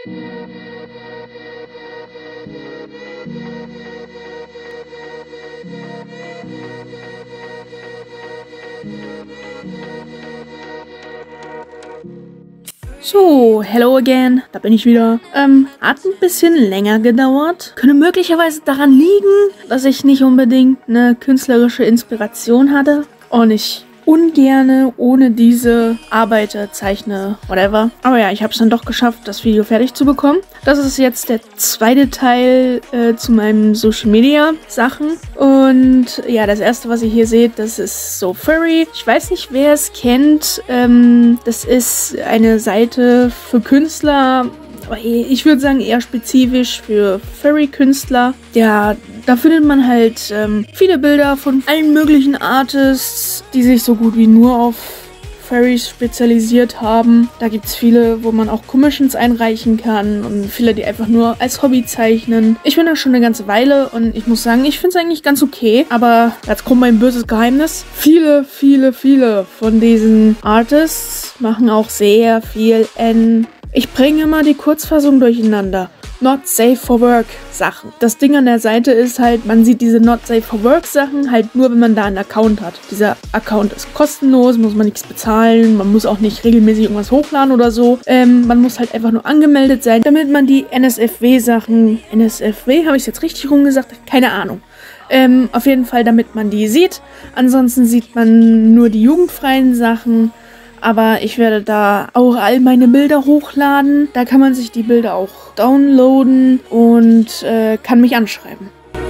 So, hello again, da bin ich wieder. Hat ein bisschen länger gedauert. Könnte möglicherweise daran liegen, dass ich nicht unbedingt eine künstlerische Inspiration hatte. Und ich ungerne ohne diese arbeite, zeichne, whatever. Aber ja, ich habe es dann doch geschafft, das Video fertig zu bekommen. Das ist jetzt der zweite Teil zu meinen Social Media Sachen. Und ja, das erste, was ihr hier seht, das ist so Furry. Ich weiß nicht, wer es kennt. Das ist eine Seite für Künstler. Ich würde sagen, eher spezifisch für Furry-Künstler. Ja, da findet man halt viele Bilder von allen möglichen Artists, die sich so gut wie nur auf Furries spezialisiert haben. Da gibt es viele, wo man auch Commissions einreichen kann und viele, die einfach nur als Hobby zeichnen. Ich bin da schon eine ganze Weile und ich muss sagen, ich finde es eigentlich ganz okay. Aber jetzt kommt mein böses Geheimnis. Viele von diesen Artists machen auch sehr viel Ich bringe immer die Kurzfassung durcheinander. Not safe for work Sachen. Das Ding an der Seite ist halt, man sieht diese Not safe for work Sachen halt nur, wenn man da einen Account hat. Dieser Account ist kostenlos, muss man nichts bezahlen, man muss auch nicht regelmäßig irgendwas hochladen oder so. Man muss halt einfach nur angemeldet sein, damit man die NSFW Sachen, NSFW, habe ich es jetzt richtig rumgesagt? Keine Ahnung. Auf jeden Fall, damit man die sieht. Ansonsten sieht man nur die jugendfreien Sachen. Aber ich werde da auch all meine Bilder hochladen. Da kann man sich die Bilder auch downloaden und kann mich anschreiben.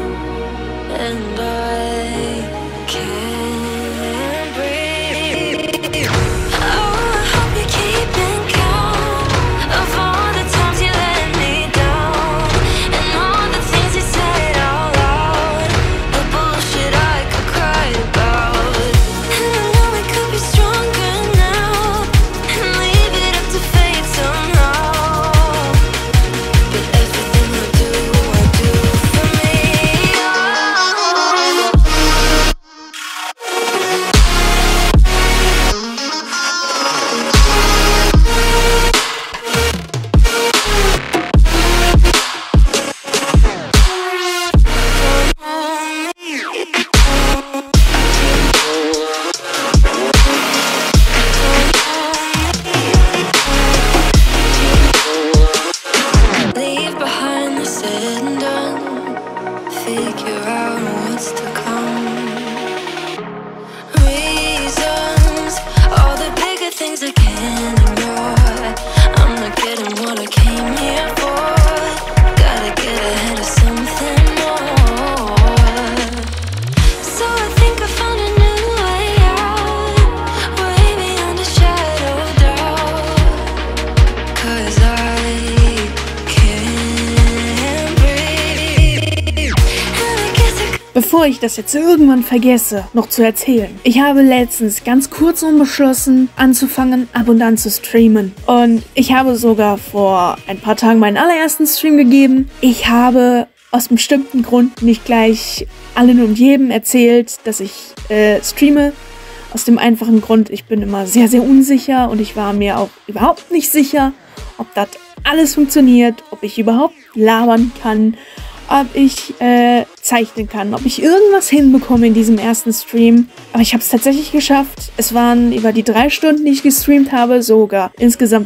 Bevor ich das jetzt irgendwann vergesse, noch zu erzählen. Ich habe letztens ganz kurz beschlossen, anzufangen, ab und an zu streamen. Und ich habe sogar vor ein paar Tagen meinen allerersten Stream gegeben. Ich habe aus einem bestimmten Grund nicht gleich allen und jedem erzählt, dass ich streame. Aus dem einfachen Grund, ich bin immer sehr, sehr unsicher und ich war mir auch überhaupt nicht sicher, ob das alles funktioniert, ob ich überhaupt labern kann, ob ich zeichnen kann, ob ich irgendwas hinbekomme in diesem ersten Stream. Aber ich habe es tatsächlich geschafft. Es waren über die 3 Stunden, die ich gestreamt habe, sogar insgesamt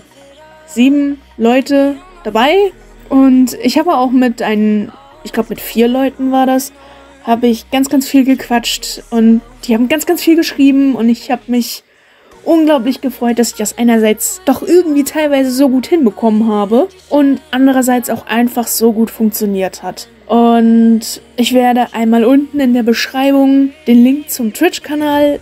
7 Leute dabei. Und ich habe auch ich glaube mit 4 Leuten war das, habe ich ganz, ganz viel gequatscht. Und die haben ganz, ganz viel geschrieben. Und ich habe mich unglaublich gefreut, dass ich das einerseits doch irgendwie teilweise so gut hinbekommen habe und andererseits auch einfach so gut funktioniert hat. Und ich werde einmal unten in der Beschreibung den Link zum Twitch-Kanal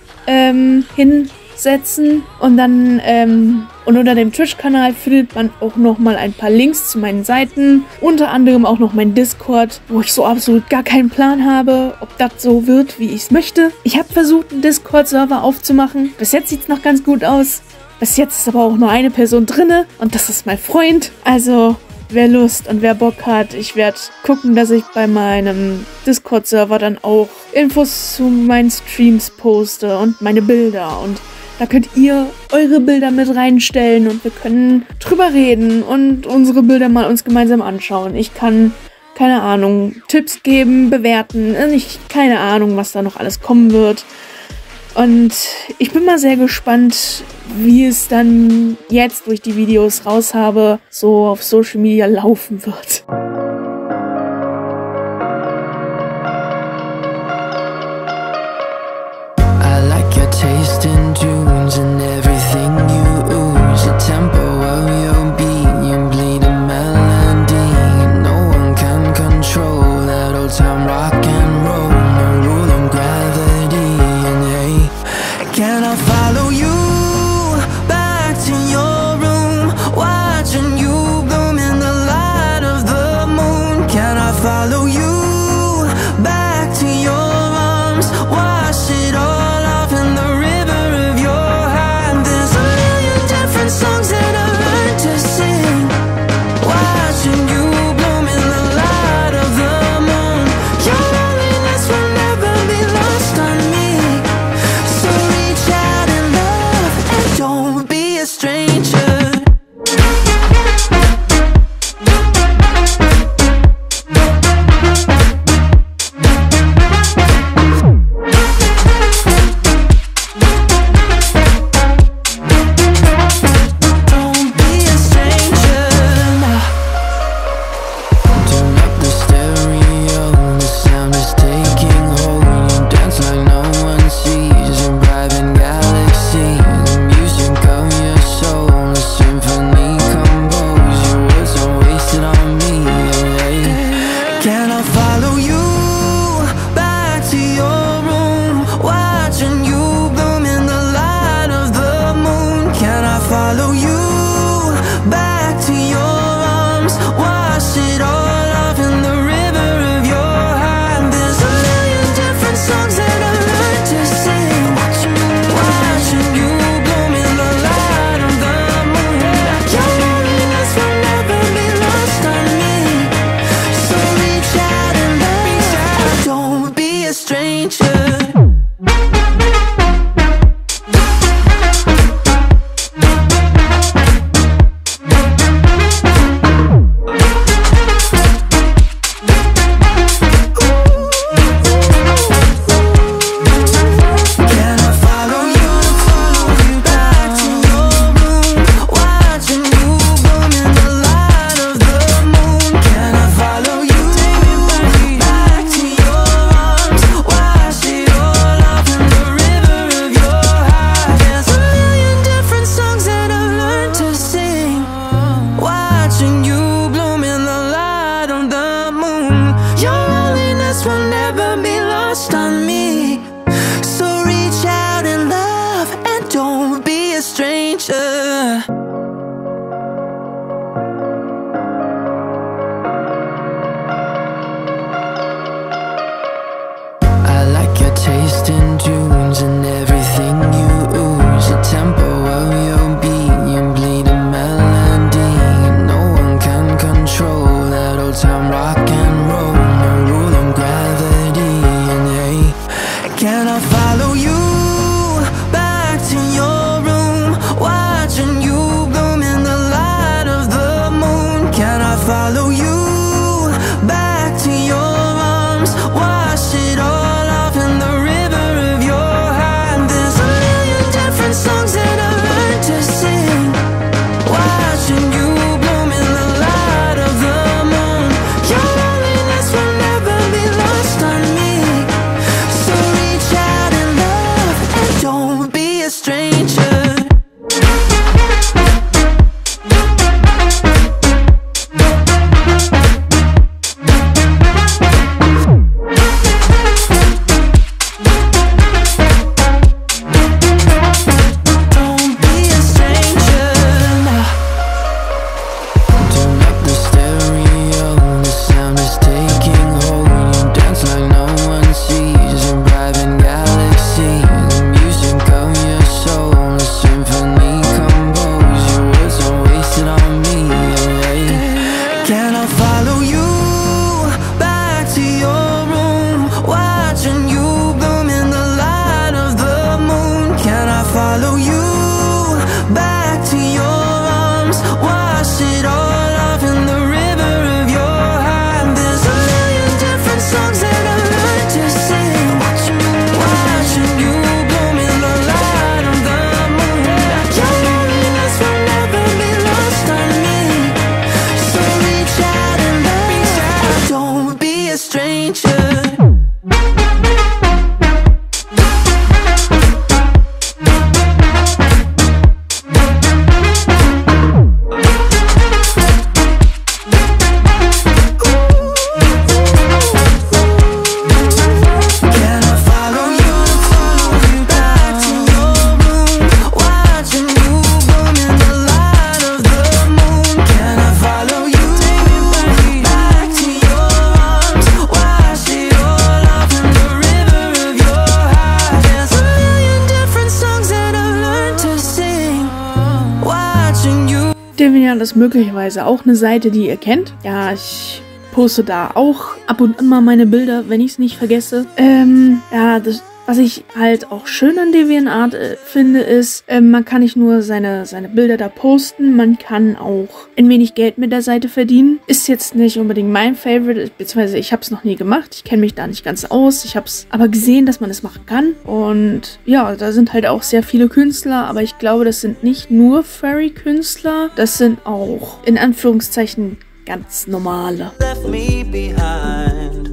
hinsetzen und dann und unter dem Twitch-Kanal findet man auch nochmal ein paar Links zu meinen Seiten, unter anderem auch noch mein Discord, wo ich so absolut gar keinen Plan habe, ob das so wird, wie ich es möchte. Ich habe versucht, einen Discord-Server aufzumachen. Bis jetzt sieht es noch ganz gut aus. Bis jetzt ist aber auch nur eine Person drinne und das ist mein Freund. Also wer Lust und wer Bock hat, ich werde gucken, dass ich bei meinem Discord-Server dann auch Infos zu meinen Streams poste und meine Bilder und Da könnt ihr eure Bilder mit reinstellen und wir können drüber reden und unsere Bilder mal uns gemeinsam anschauen. Ich kann, keine Ahnung, Tipps geben, bewerten. Keine Ahnung, was da noch alles kommen wird. Und ich bin mal sehr gespannt, wie es dann jetzt, wo ich die Videos raus habe, so auf Social Media laufen wird. I like your taste in tunes and everything you ooze. The tempo of your beat, you bleed a melody. No one can control that old time rock and roll. No rule of gravity. And hey, can I follow you back to your room, watching you bloom in the light of the moon? Can I follow you back to your arms, wash it all off in the river of your heart? There's a million different songs that I learned to sing, watching you bloom in the light of the moon. Your loneliness will never be lost on me, so reach out and love and don't be a stranger. Don't be a stranger now. Turn up the stereo, the sound is taking hold. You dance like no one sees, a driving galaxy. The music of your soul, a symphony composed. Your words are wasted on me. Can I follow you back to your room, watching you bloom in the light of the moon? Can I follow you back to your arms, wash it all off in the river of your heart? There's a million different songs that I learned to sing, watching you bloom in the light of the moon. Your loneliness will never be lost on me, so reach out and love, don't be a stranger. Can I follow you back to your room, watching you bloom in the light of the moon? Can I follow you back to your arms, wash it all off in the river of your heart? There's a million different songs that I've learned to sing, watching you bloom in the light of the moon. Your loneliness will never be lost on me, so reach out and love and don't be a stranger. I like your taste in tunes and everything you ooze. The tempo of your beat, you bleed a melody. No one can control that old time rock and roll. No rule of gravity. And hey, can I follow you back to your room, watching you bloom in the light of the moon? Can I follow you back to your arms, wash it all off in the river of your heart? DeviantArt ist möglicherweise auch eine Seite, die ihr kennt. Ja, ich poste da auch ab und an mal meine Bilder, wenn ich es nicht vergesse. Ja, was ich halt auch schön an DeviantArt finde, ist, man kann nicht nur seine Bilder da posten, man kann auch ein wenig Geld mit der Seite verdienen. Ist jetzt nicht unbedingt mein Favorite, beziehungsweise ich habe es noch nie gemacht. Ich kenne mich da nicht ganz aus. Ich habe es aber gesehen, dass man es machen kann. Und ja, da sind halt auch sehr viele Künstler, aber ich glaube, das sind nicht nur Furry-Künstler. Das sind auch, in Anführungszeichen, ganz normale. Left me behind.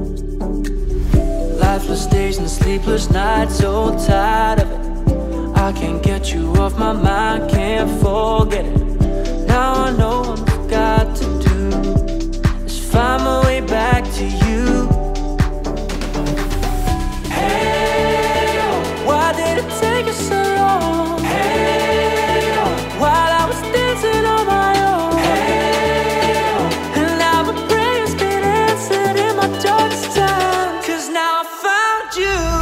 Lifeless days and sleepless nights, so tired of it. I can't get you off my mind, can't forget it. Now I know what I've got to do is find my way back to you. Hey, why did it take us so long? Hey, while I was dancing on my own. Hey, and now my prayers been answered in my darkest time. 'Cause now I found you.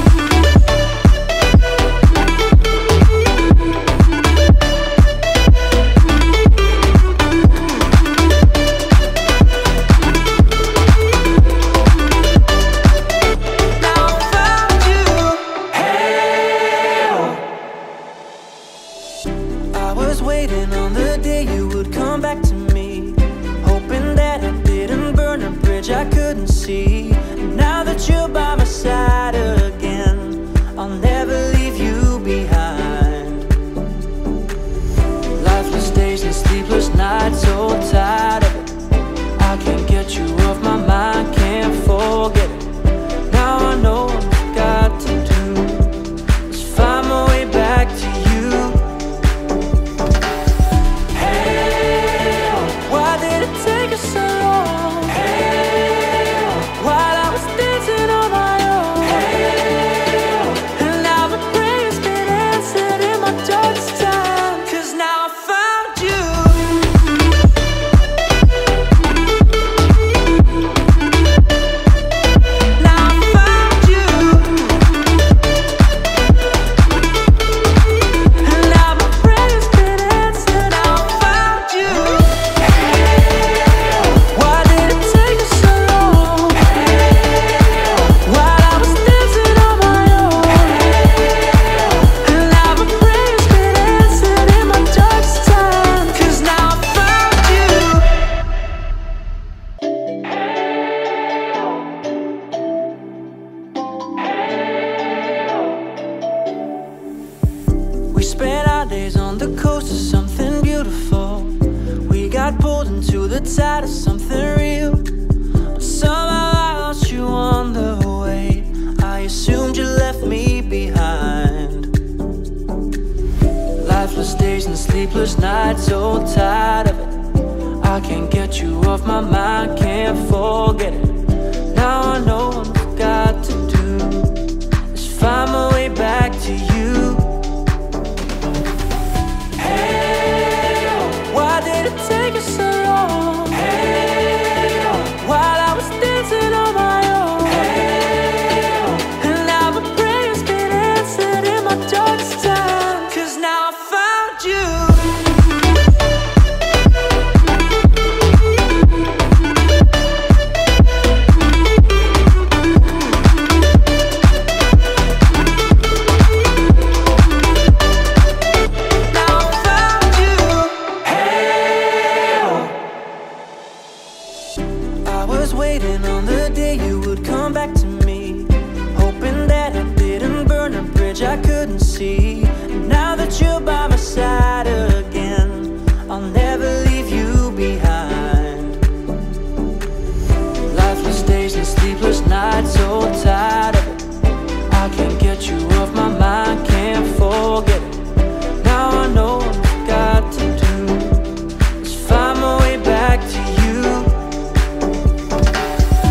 Waiting on the day you would come back to me, hoping that I didn't burn a bridge I couldn't see. And now that you're by my side again, I'll never leave you behind. Lifeless days and sleepless nights, so tired of it. I can't get you off my mind, can't forget it. Now I know what I've got to do is find my way back to you. We spent our days on the coast of something beautiful. We got pulled into the tide of something real, but somehow I lost you on the way. I assumed you left me behind. Lifeless days and sleepless nights, so tired of it. I can't get you off my mind, can't forget it. Now I know what I've got to do is find my way back to you. Take us so long. Hey, while I was dancing on my own. Hey, and now my prayers been answered in my darkest time. 'Cause now I found you. Waiting on the day you would come back to me, hoping that I didn't burn a bridge I couldn't see. And now that you're by my side again, I'll never leave you behind. Lifeless days and sleepless nights, so tired of it. I can't get you off my mind, can't forget it. Now I know what I've got to do is find my way back to you.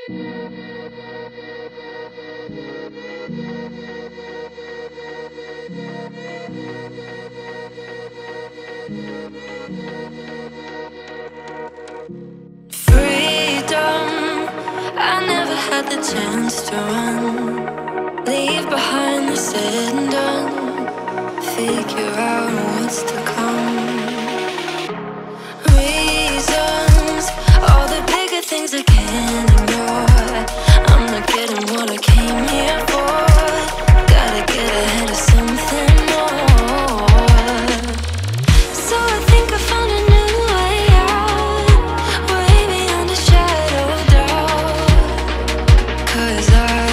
I never had the chance to run, leave behind the said and done, figure out what's to come. Reasons, all the bigger things I can't ignore. I'm not getting what I came here for. Gotta get ahead of something more. So I think I found a new way out, way beyond a shadow of doubt. 'Cause I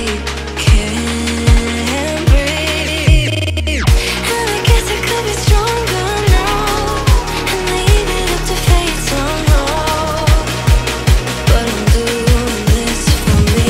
can't breathe, and I guess I could be stronger now and leave it up to fate somehow. But I'm doing this for me.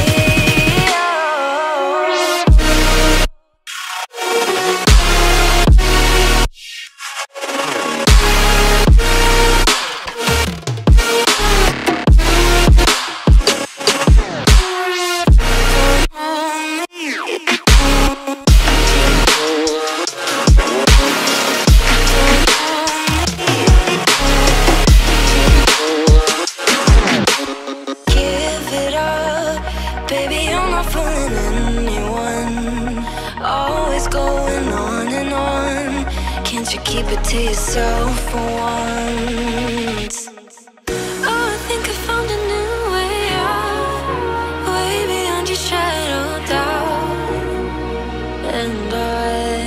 Give it up, baby, you're not fooling anyone. Always going on and on. Can't you keep it to yourself for once? Oh, I think I found a new way out, way beyond your shadow of doubt. And I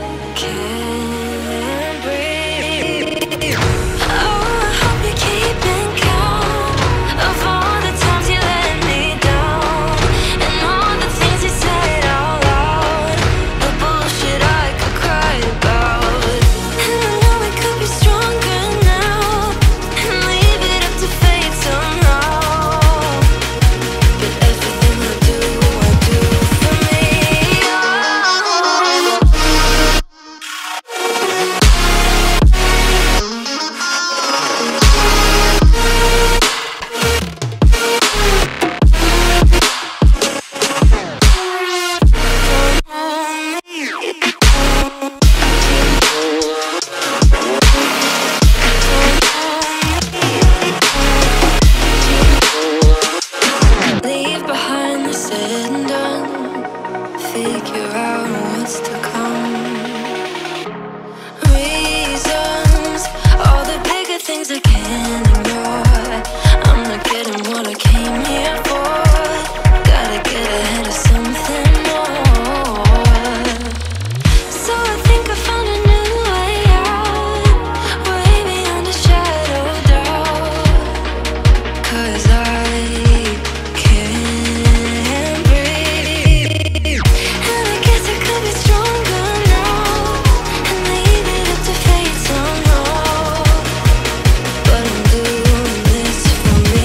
can't breathe. Oh, I hope you're keeping count of all the times you let me down, and all the things you said out loud, the bullshit I could cry about. And I know we could be stronger now and leave it up to fate somehow. But everything I do for me. Leave behind the said and done, figure out what's to come. Reasons, all the bigger things I can't ignore. I'm not getting what I came here for. Gotta get ahead of something more. So I think I found a new way out, way beyond a shadow of doubt. 'Cause I can't breathe, and I guess I could be stronger now and leave it up to fate somehow. But I'm doing this for me.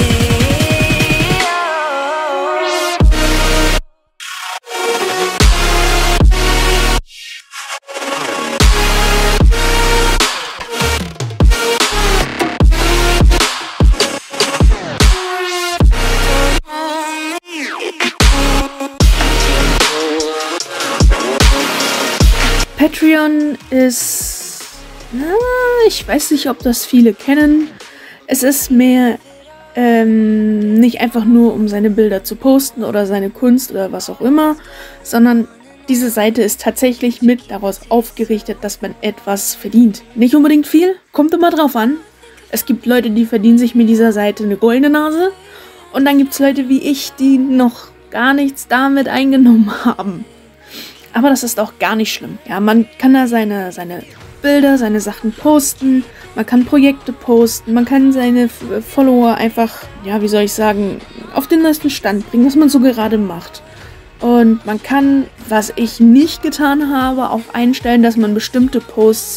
Patreon ist, ich weiß nicht, ob das viele kennen. Es ist mehr nicht einfach nur, um seine Bilder zu posten oder seine Kunst oder was auch immer, sondern diese Seite ist tatsächlich mit daraus aufgerichtet, dass man etwas verdient. Nicht unbedingt viel, kommt immer drauf an. Es gibt Leute, die verdienen sich mit dieser Seite eine goldene Nase, und dann gibt es Leute wie ich, die noch gar nichts damit eingenommen haben. Aber das ist auch gar nicht schlimm. Ja, man kann da seine Bilder, seine Sachen posten, man kann Projekte posten, man kann seine Follower einfach, ja, wie soll ich sagen, auf den neuesten Stand bringen, was man so gerade macht. Und man kann, was ich nicht getan habe, auch einstellen, dass man bestimmte Posts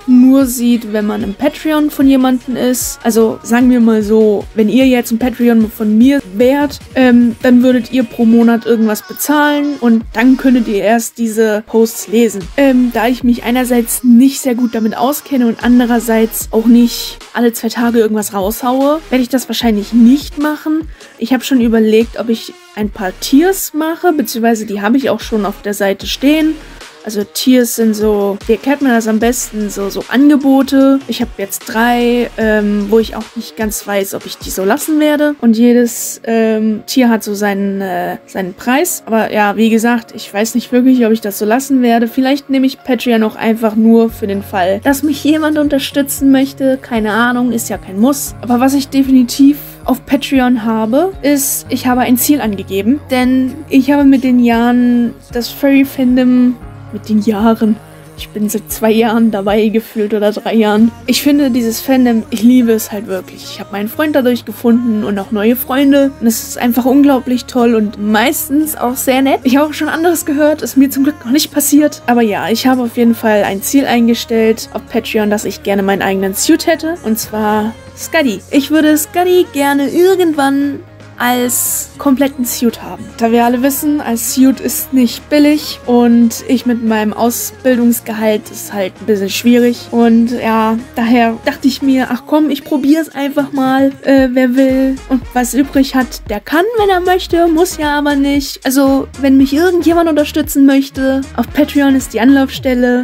nur sieht, wenn man im Patreon von jemandem ist. Also sagen wir mal so, wenn ihr jetzt ein Patreon von mir wärt, dann würdet ihr pro Monat irgendwas bezahlen und dann könntet ihr erst diese Posts lesen. Da ich mich einerseits nicht sehr gut damit auskenne und andererseits auch nicht alle 2 Tage irgendwas raushaue, werde ich das wahrscheinlich nicht machen. Ich habe schon überlegt, ob ich ein paar Tiers mache, beziehungsweise die habe ich auch schon auf der Seite stehen. Also Tiers sind so, wie erkennt man das am besten, so Angebote. Ich habe jetzt 3, wo ich auch nicht ganz weiß, ob ich die so lassen werde. Und jedes Tier hat so seinen Preis. Aber ja, wie gesagt, ich weiß nicht wirklich, ob ich das so lassen werde. Vielleicht nehme ich Patreon auch einfach nur für den Fall, dass mich jemand unterstützen möchte. Keine Ahnung, ist ja kein Muss. Aber was ich definitiv auf Patreon habe, ist, ich habe ein Ziel angegeben. Denn ich habe mit den Jahren das Furry-Fandom ich bin seit 2 Jahren dabei gefühlt oder 3 Jahren. Ich finde dieses Fandom, ich liebe es halt wirklich. Ich habe meinen Freund dadurch gefunden und auch neue Freunde. Und es ist einfach unglaublich toll und meistens auch sehr nett. Ich habe auch schon anderes gehört, ist mir zum Glück noch nicht passiert. Aber ja, ich habe auf jeden Fall ein Ziel eingestellt auf Patreon, dass ich gerne meinen eigenen Suit hätte. Und zwar Skadi. Ich würde Skadi gerne irgendwann als kompletten Suit haben. Da wir alle wissen, als Suit ist nicht billig und ich mit meinem Ausbildungsgehalt ist halt ein bisschen schwierig und ja, daher dachte ich mir, ach komm, ich probiere es einfach mal, wer will und was übrig hat, der kann, wenn er möchte, muss ja aber nicht. Also, wenn mich irgendjemand unterstützen möchte, auf Patreon ist die Anlaufstelle.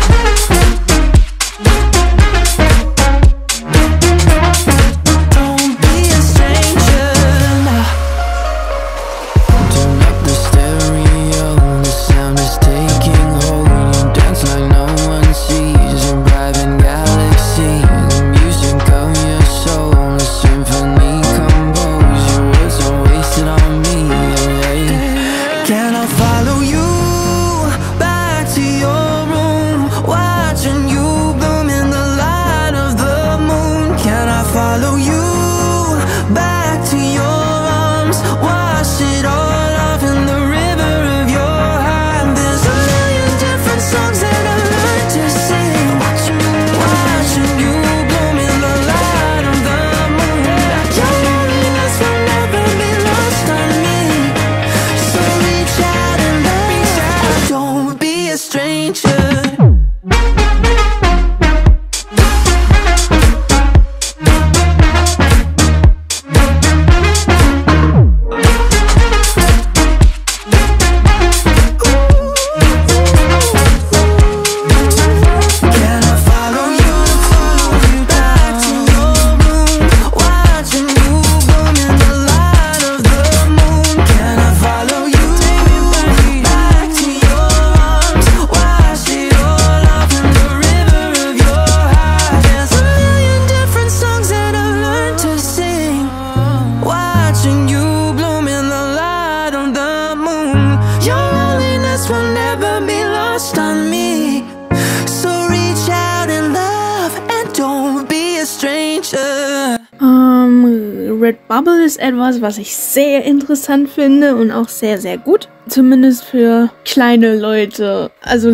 Redbubble ist etwas, was ich sehr interessant finde und auch sehr, sehr gut. Zumindest für kleine Leute. Also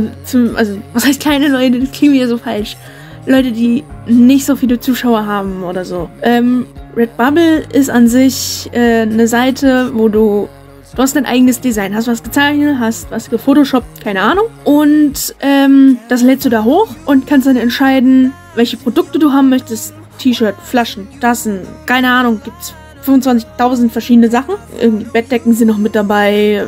was heißt kleine Leute? Das klingt wieder so falsch. Leute, die nicht so viele Zuschauer haben oder so. Redbubble ist an sich eine Seite, wo du hast dein eigenes Design, hast was gezeichnet, hast was gefotoshoppt, keine Ahnung. Und das lädst du da hoch und kannst dann entscheiden, welche Produkte du haben möchtest. T-Shirt, Flaschen, Tassen, keine Ahnung, gibt's 25.000 verschiedene Sachen. Irgendwie Bettdecken sind noch mit dabei,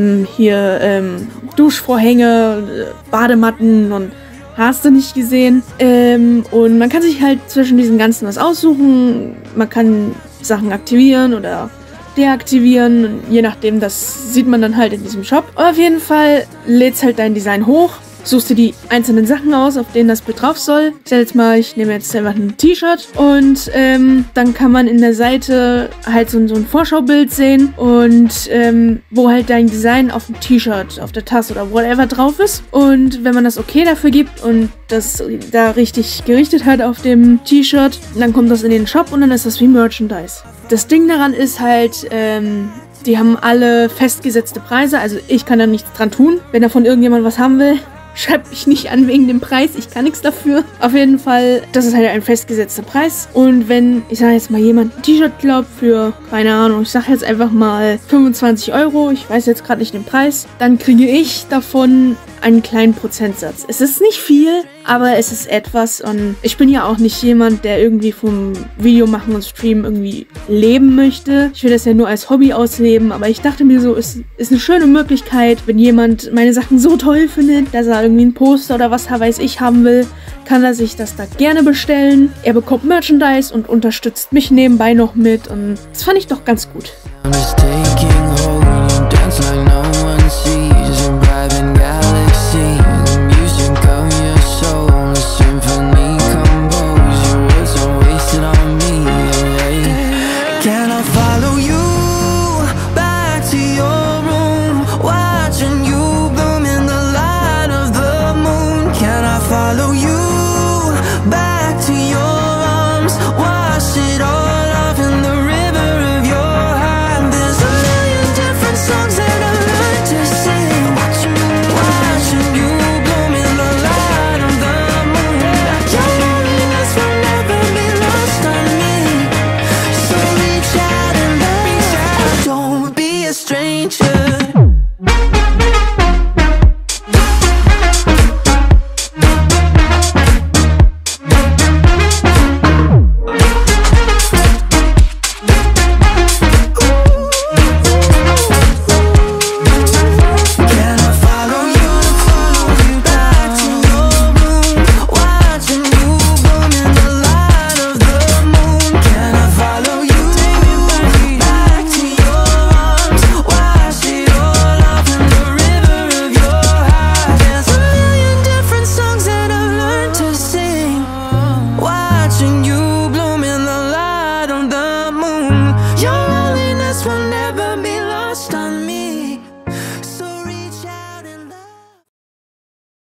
Duschvorhänge, Badematten und hast du nicht gesehen. Und man kann sich halt zwischen diesen ganzen was aussuchen. Man kann Sachen aktivieren oder deaktivieren. Je nachdem, das sieht man dann halt in diesem Shop. Aber auf jeden Fall lädst halt dein Design hoch. Suchst dir die einzelnen Sachen aus, auf denen das Bild drauf soll. Ich nehme jetzt einfach ein T-Shirt und dann kann man in der Seite halt so ein Vorschaubild sehen und wo halt dein Design auf dem T-Shirt, auf der Tasse oder whatever drauf ist. Und wenn man das okay dafür gibt und das da richtig gerichtet hat auf dem T-Shirt, dann kommt das in den Shop und dann ist das wie Merchandise. Das Ding daran ist halt, die haben alle festgesetzte Preise, also ich kann da nichts dran tun. Wenn davon irgendjemand was haben will, schreibt mich nicht an wegen dem Preis, ich kann nichts dafür. Auf jeden Fall, das ist halt ein festgesetzter Preis. Und wenn, ich sage jetzt mal, jemand ein T-Shirt glaubt für, keine Ahnung, ich sage jetzt einfach mal 25 Euro, ich weiß jetzt gerade nicht den Preis, dann kriege ich davon einen kleinen Prozentsatz. Es ist nicht viel, aber es ist etwas und ich bin ja auch nicht jemand, der irgendwie vom Video machen und Streamen irgendwie leben möchte. Ich will das ja nur als Hobby ausleben, aber ich dachte mir so, es ist eine schöne Möglichkeit, wenn jemand meine Sachen so toll findet, dass er irgendwie ein Poster oder was weiß ich haben will, kann er sich das da gerne bestellen. Er bekommt Merchandise und unterstützt mich nebenbei noch mit und das fand ich doch ganz gut. I'm just taking hold, you dance like no one sees, and driving galaxies. The music of your soul, a symphony composed. Your words are wasted on me. Can I follow you back to your room, watching you bloom in the light of the moon? Can I follow you back to your arms, wash it all off in the river of your heart? There's a million different songs that I learned to sing, watching you bloom in the light of the moon. Your loneliness will never be lost on me, so reach out and love, don't be a stranger. Can I follow you back to your room, watching you bloom in the light of the moon? Can I follow you back to your arms, wash it all off in the river of your heart? There's a million different songs that I've learned to sing, watching you bloom in the light of the moon. Your loneliness will never be lost on me.